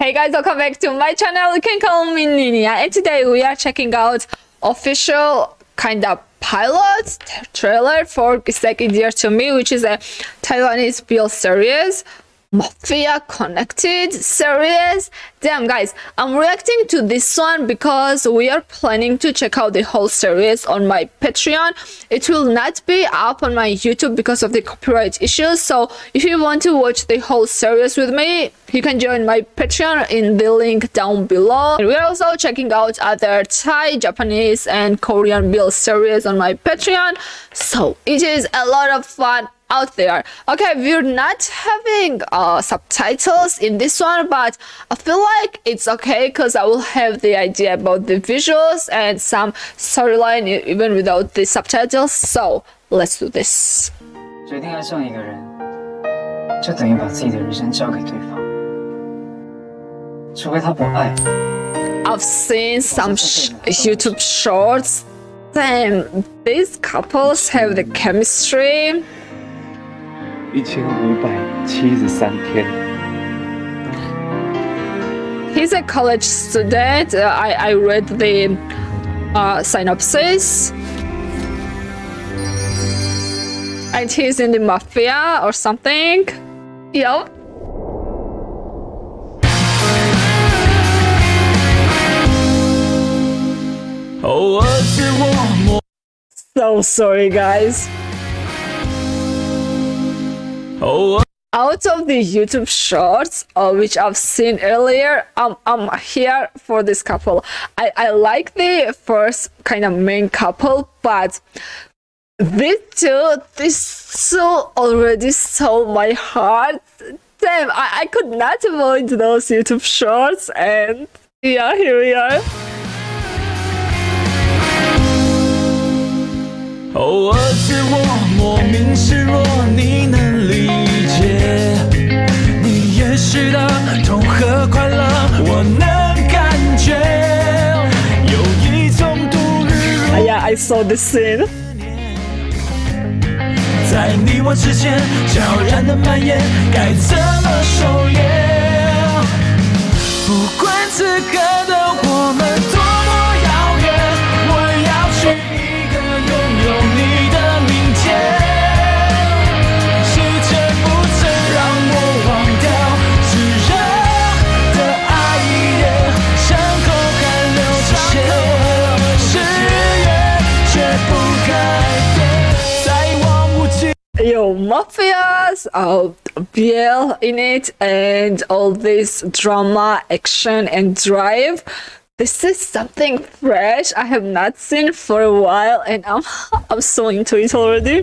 Hey guys, welcome back to my channel. You can call me Ninia, and today we are checking out official kind of pilot trailer for Kiseki Dear to Me, which is a Taiwanese BL series, Mafia Connected series. Damn guys, I'm reacting to this one because we are planning to check out the whole series on my Patreon. It will not be up on my YouTube because of the copyright issues, so if you want to watch the whole series with me, you can join my Patreon in the link down below. And we're also checking out other Thai, Japanese and Korean BL series on my Patreon, so it is a lot of fun out there. Okay, we're not having subtitles in this one, but I feel like it's okay because I will have the idea about the visuals and some storyline even without the subtitles. So let's do this. 决定爱上一个人，就等于把自己的人生交给对方，除非他不爱。 I've seen some YouTube shorts. Damn, these couples have the chemistry. 1573天。 He's a college student. I read the synopsis. And he's in the mafia or something. Yep. So sorry guys. Out of the YouTube shorts, which I've seen earlier, I'm here for this couple. I like the first kind of main couple, but these two already stole my heart. Damn, I could not avoid those YouTube shorts, and yeah, here we are. 偶尔是我莫名示弱，你能理解？你也许的痛和快乐，我能感觉。有一种度日如 Yeah, I saw this scene. 在你我之间悄然的蔓延，该怎么收敛？不管此刻的我们多么遥远，我要去一个拥有你的明天。时间不曾让我忘掉炙热的爱恋，伤口还留着血，誓言却不改变，在望无际。 Yo, mafias, BL in it, and all this drama, action, and drive. This is something fresh I have not seen for a while, and I'm so into it already.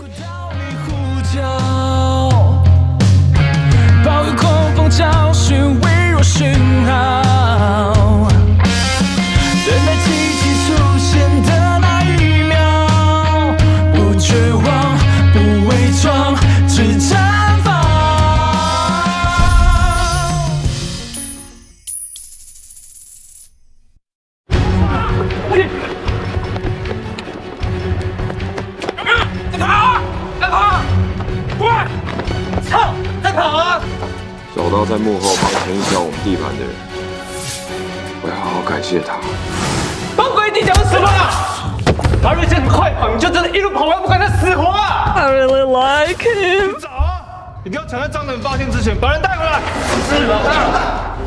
暴雨狂风找寻微弱讯号，等待奇迹出现的那一秒，不绝望，不伪装，只绽放。 找到在幕后帮牵销我们地盘的人，我要好好感谢他。 帮鬼弟讲什么了？马瑞这么快跑，你就真的一路跑完不管他死活啊！ I really like him. 找啊！你不要抢在张能发现之前把人带回来。是老大。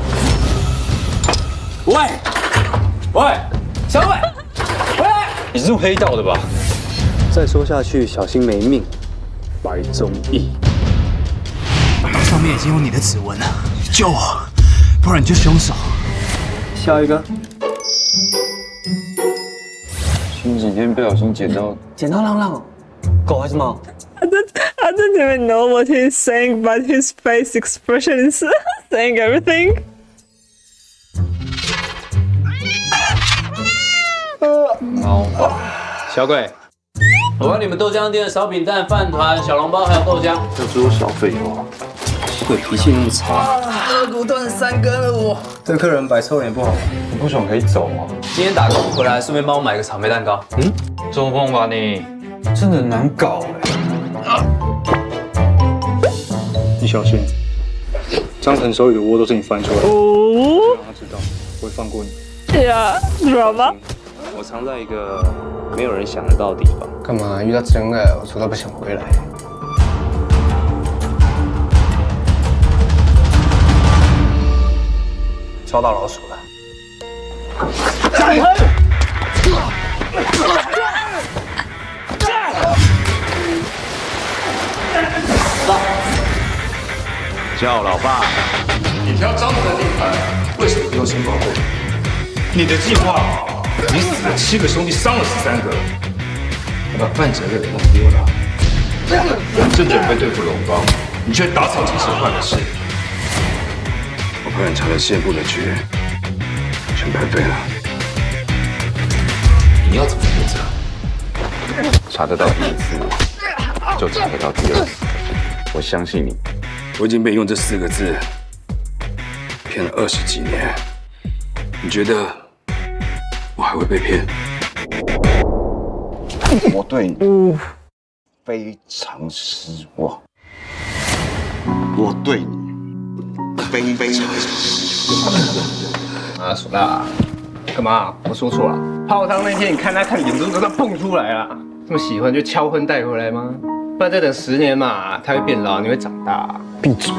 喂，小伟，回来！你是入黑道的吧？ 再说下去，小心没命。白忠义， 上面已经有你的指纹了，救我，不然你就凶手。 下一个， 前几天不小心捡到浪浪，狗还是猫？ I don't even know what he's saying, but his face expression is saying everything. 猫吧。 小鬼，我帮你们豆浆店的烧饼蛋、饭团、小笼包还有豆浆。 要说我小废话， 鬼脾气那么差， 肋骨断3根了我。 对客人摆臭脸不好。 你不爽可以走啊。 今天打工回来，顺便帮我买个草莓蛋糕。 中风吧你？ 真的难搞哎。你小心， 张成手里的窝都是你翻出来的， 哦让他知道，我会放过你。 ，Yeah, drama。 我藏在一个没有人想得到的地方。 干嘛？遇到真爱，我说他不想回来。抓到老鼠了！ 叫老爸。 你挑张子的地盘，为什么不用先保护？你的计划，你死了7个兄弟，伤了13个，还把范哲瑞给弄丢了。我们正准备对付龙帮，你却打草惊蛇坏了事。 我派人查了县部的局，全白费了。 你要怎么负责？ 查得到第一次，就查得到第二次。我相信你。我已经被用这4个字骗了20几年，你觉得我还会被骗？ 我对你非常失望，我对你非常失望。 啊，苏大，干嘛？我说错了。泡汤那天，你看他看眼珠子都蹦出来了，这么喜欢就敲婚带回来吗？不然再等10年嘛，他会变老，你会长大。闭嘴！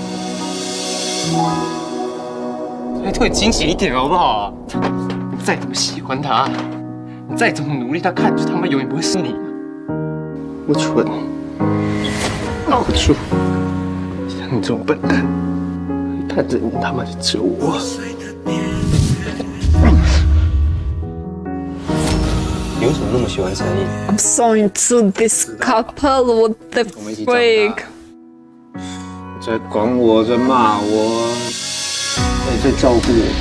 再对惊喜一点好不好？你再怎么喜欢他，你再怎么努力，他看就他妈永远不会是你。我蠢，闹出，像你这种笨蛋，看着你他妈的只有我。你为什么那么喜欢陈毅 I'm so into this couple. What the freak? 在管我，在骂我，你在照顾我。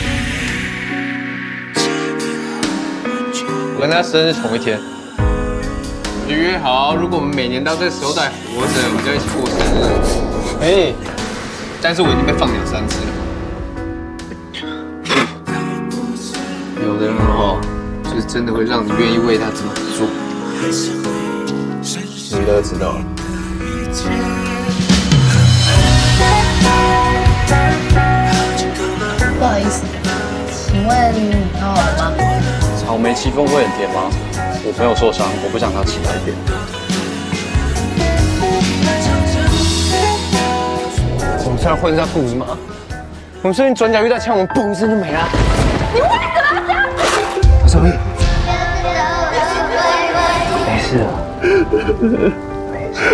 我跟他生日同一天，我就约好，如果我们每年到这时候都还活着，我们就一起过生日。哎，但是我已经被放鸟3次了。有的人就是真的会让你愿意为他这么做。你都知道了。 不好意思，请问你好玩吗？ 草莓戚风会很甜吗？我朋友受伤，我不想他吃白便。 我们穿婚纱裤子吗？我们顺便转角遇到枪，我们嘣一声就没了。你为什么要这样？小易，没事啊，没事。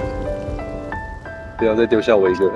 不要再丢下我一个人。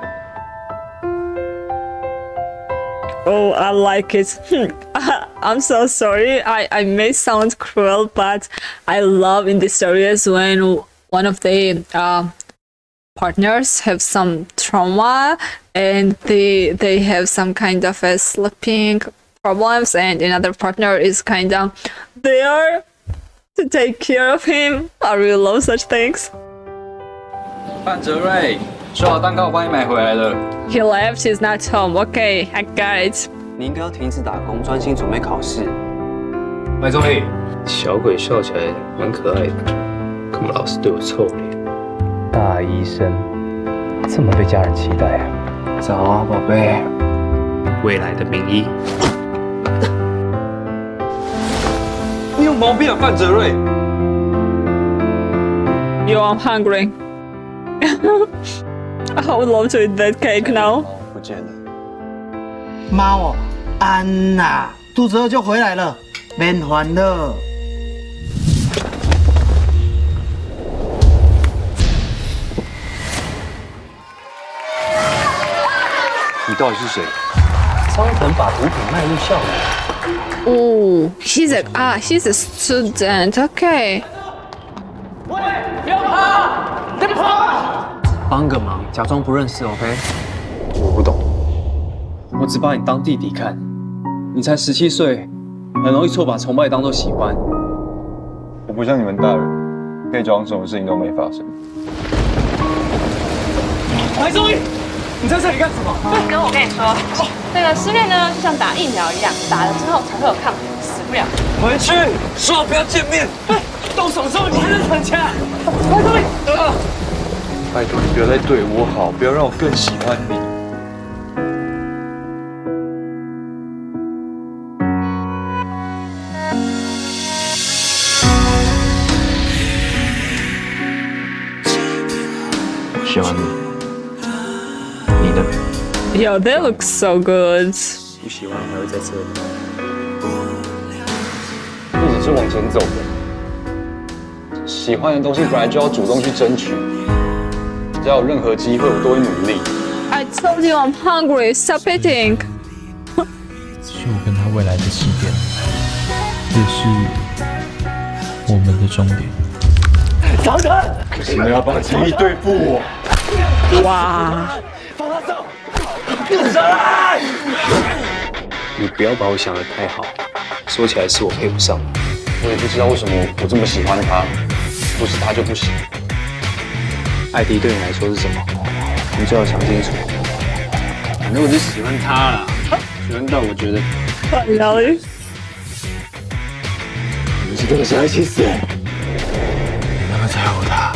Oh, I like it. I'm so sorry. I may sound cruel, but I love in the stories when one of the partners have some trauma and they have some kind of a sleeping problems, and another partner is kind of there to take care of him. I really love such things. 范哲瑞，说好蛋糕我帮你买回来了。 He left. He's not home. Okay, I got it. 你应该要停止打工，专心准备考试。麦仲立，小鬼笑起来蛮可爱的，干嘛老是对我臭脸？ 大医生，这么被家人期待啊！ 早啊，宝贝。未来的名医。 你有毛病啊，范哲瑞！ Yo, I'm hungry. I would love to eat that cake now. 不见了。 猫哦，安娜，肚子饿就回来了，免烦了。 你到底是谁？ 张腾把毒品卖入校园。 Oh, he's a student. Okay. 喂，不要跑！别跑！ 帮个忙，假装不认识 ，OK？ 我不懂，我只把你当弟弟看。你才17岁，很容易错把崇拜当作喜欢。 我不像你们大人，可以装什么事情都没发生。 白忠义，你在这里干什么？ 跟我跟你说，那个失恋呢，就像打疫苗一样，打了之后才会有抗体，死不了。 回去，说好不要见面。哎，动手之后你还能逞强？白忠义， 拜托你不要再对我好，不要让我更喜欢你。 Yo, they look so good. 不喜欢还会在这里。路只是往前走的，喜欢的东西本来就要主动去争取。只要有任何机会，我都会努力。 I told you I'm hungry. Stop eating. 是我跟他未来的起点，也是我们的终点。 长城，可是你要帮陈毅对付我。 哇！ 放他走！上来！ 你不要把我想得太好，说起来是我配不上。我也不知道为什么我这么喜欢他，不是他就不行。艾迪对你来说是什么？你最好想清楚。反正我就喜欢他啦，喜欢到我觉得。 Really? 你们是这么想一起死？你那么在乎他？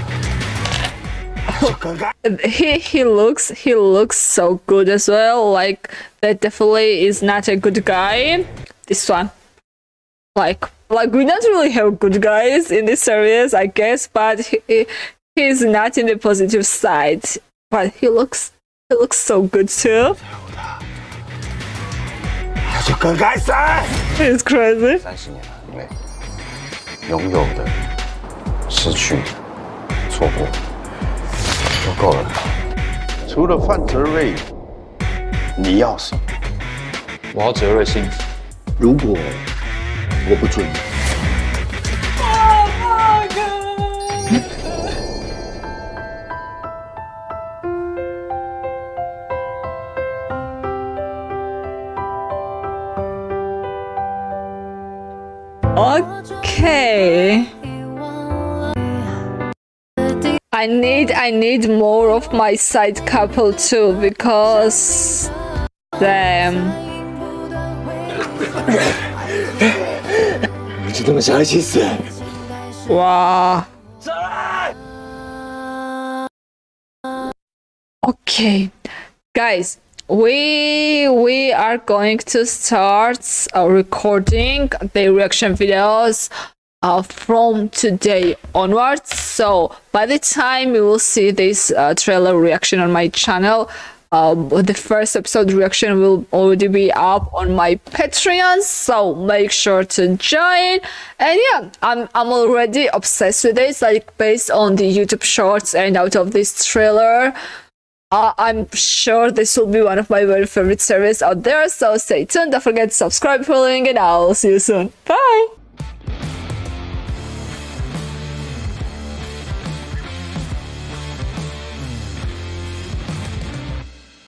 he looks so good as well. Like that definitely is not a good guy. This one, like we don't really have good guys in this series, I guess, but he's not in the positive side. But he looks so good too. It's crazy. 30年以内，拥有的、失去的、错过。 都够了。除了范泽瑞，你要什么？ 我要泽瑞幸福。 如果我不准你， Okay. I need more of my side couple too because damn. 你们是这么想一起死？ 哇！ Okay, guys, we are going to start recording the reaction videos from today onwards. So by the time you will see this trailer reaction on my channel, the first episode reaction will already be up on my Patreon, so make sure to join. And yeah, I'm already obsessed with this, like based on the YouTube shorts and out of this trailer. I'm sure this will be one of my very favorite series out there, so stay tuned, don't forget to subscribe, following, and I'll see you soon. Bye!